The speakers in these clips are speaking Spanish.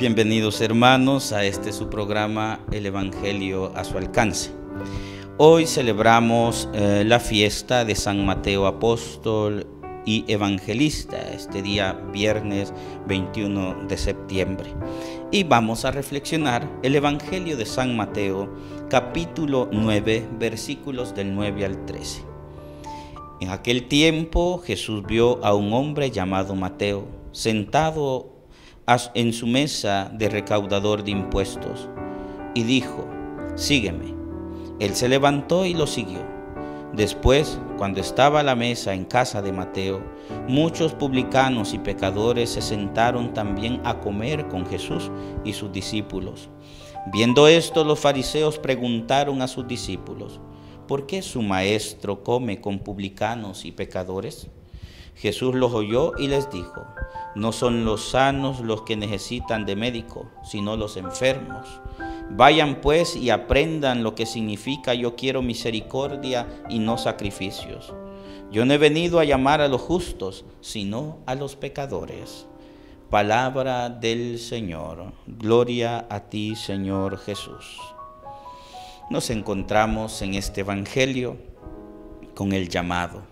Bienvenidos hermanos a su programa El Evangelio a su alcance. Hoy celebramos la fiesta de San Mateo Apóstol y Evangelista, este día viernes 21 de septiembre. Y vamos a reflexionar el Evangelio de San Mateo, capítulo 9, versículos del 9 al 13. En aquel tiempo Jesús vio a un hombre llamado Mateo, sentado en su mesa de recaudador de impuestos, y dijo: sígueme. Él se levantó y lo siguió. Después, cuando estaba a la mesa en casa de Mateo, muchos publicanos y pecadores se sentaron también a comer con Jesús y sus discípulos. Viendo esto, los fariseos preguntaron a sus discípulos: ¿por qué su maestro come con publicanos y pecadores? Jesús los oyó y les dijo: no son los sanos los que necesitan de médico, sino los enfermos. Vayan pues y aprendan lo que significa: yo quiero misericordia y no sacrificios. Yo no he venido a llamar a los justos, sino a los pecadores. Palabra del Señor. Gloria a ti, Señor Jesús. Nos encontramos en este Evangelio con el llamado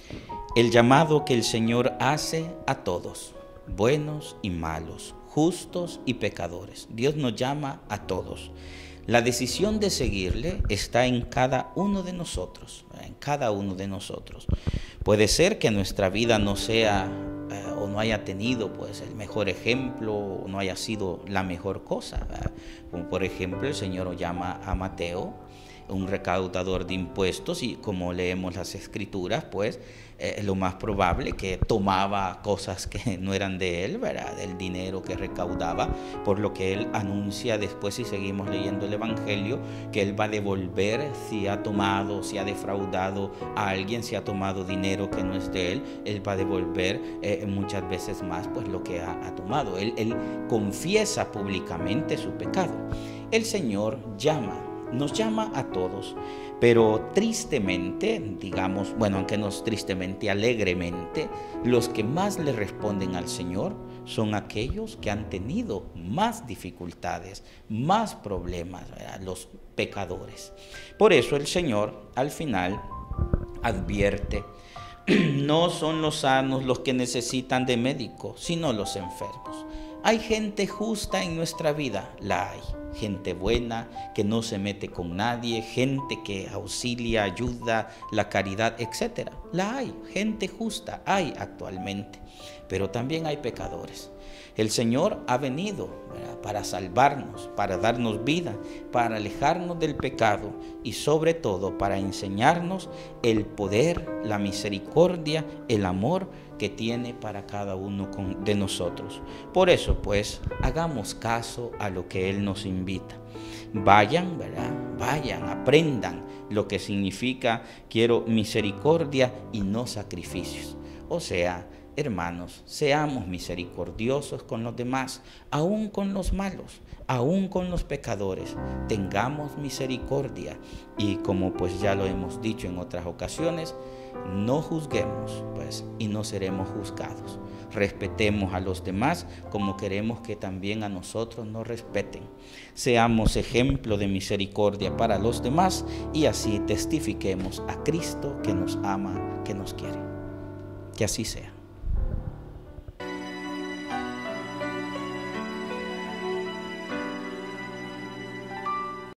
que el Señor hace a todos, buenos y malos, justos y pecadores. Dios nos llama a todos. La decisión de seguirle está en cada uno de nosotros, en cada uno de nosotros. Puede ser que nuestra vida no sea o no haya tenido pues el mejor ejemplo, o no haya sido la mejor cosa, ¿verdad? Como por ejemplo el Señor llama a Mateo, un recaudador de impuestos, y como leemos las escrituras, pues lo más probable que tomaba cosas que no eran de él, ¿verdad? Del dinero que recaudaba, por lo que él anuncia después, si seguimos leyendo el Evangelio, que él va a devolver si ha tomado, si ha defraudado a alguien, si ha tomado dinero que no es de él, él va a devolver muchas veces más pues lo que ha tomado. Él confiesa públicamente su pecado. El Señor nos llama a todos, pero tristemente, digamos, bueno, aunque no es tristemente, alegremente, los que más le responden al Señor son aquellos que han tenido más dificultades, más problemas, ¿verdad? Los pecadores. Por eso el Señor al final advierte: no son los sanos los que necesitan de médico, sino los enfermos. Hay gente justa en nuestra vida, la hay. Gente buena, que no se mete con nadie, gente que auxilia, ayuda, la caridad, etc. La hay, gente justa hay actualmente, pero también hay pecadores. El Señor ha venido, ¿verdad?, para salvarnos, para darnos vida, para alejarnos del pecado y sobre todo para enseñarnos el poder, la misericordia, el amor que tiene para cada uno de nosotros. Por eso, pues, hagamos caso a lo que Él nos invita. Vayan, ¿verdad? Vayan, aprendan lo que significa quiero misericordia y no sacrificios. O sea, hermanos, seamos misericordiosos con los demás, aún con los malos, aún con los pecadores. Tengamos misericordia y, como pues ya lo hemos dicho en otras ocasiones, no juzguemos pues y no seremos juzgados. Respetemos a los demás como queremos que también a nosotros nos respeten. Seamos ejemplo de misericordia para los demás y así testifiquemos a Cristo que nos ama, que nos quiere. Que así sea.